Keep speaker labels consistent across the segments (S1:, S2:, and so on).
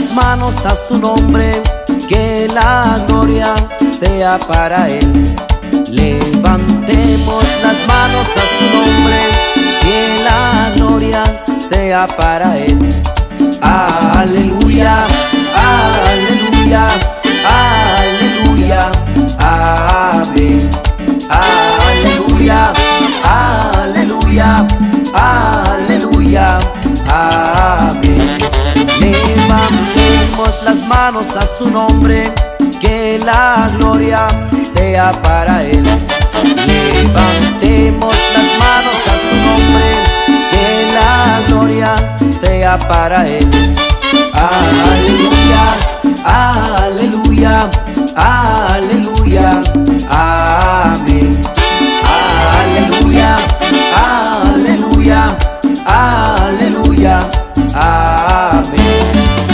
S1: las manos a su nombre, que la gloria sea para Él. Levantemos las manos a su nombre, que la gloria sea para Él. Aleluya, aleluya, aleluya, amén. Aleluya, aleluya, aleluya, amén. Levantemos las manos a su nombre, que la gloria sea para Él. Levantemos las manos a su nombre, que la gloria sea para Él. Aleluya, aleluya, aleluya, amén. Aleluya, aleluya, aleluya, amén.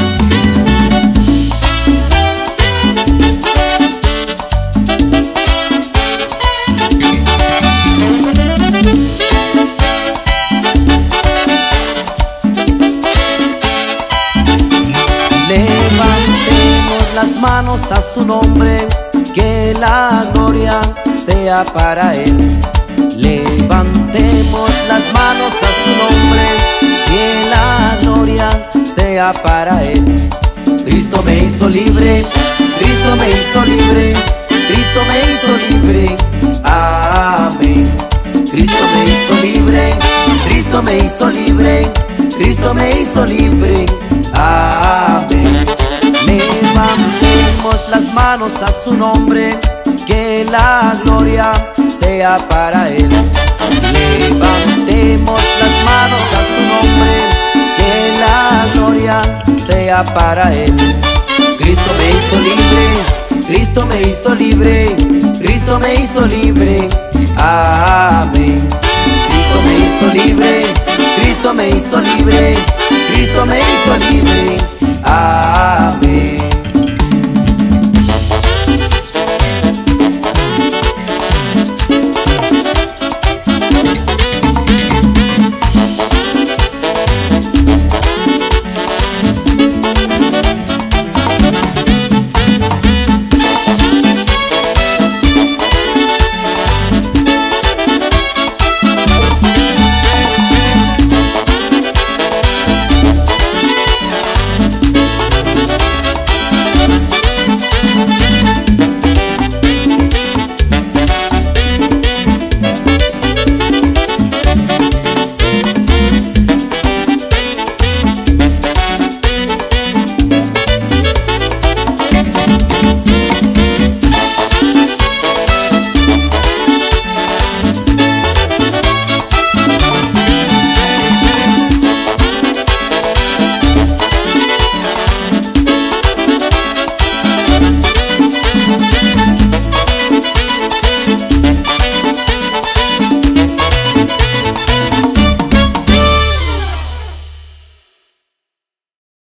S1: Levantemos las manos a su nombre, que la gloria sea para Él. Levantemos las manos a su nombre, que la gloria sea para Él. Cristo me hizo libre, Cristo me hizo libre, Cristo me hizo libre, amén. Cristo me hizo libre, Cristo me hizo libre, Cristo me hizo libre, amén. Levantemos las manos a su nombre, que la gloria sea para Él. Levantemos las manos a su nombre, que la gloria sea para Él. Cristo me hizo libre, Cristo me hizo libre, Cristo me hizo libre, amén. Cristo me hizo libre, Cristo me hizo libre, Cristo me hizo libre, amén.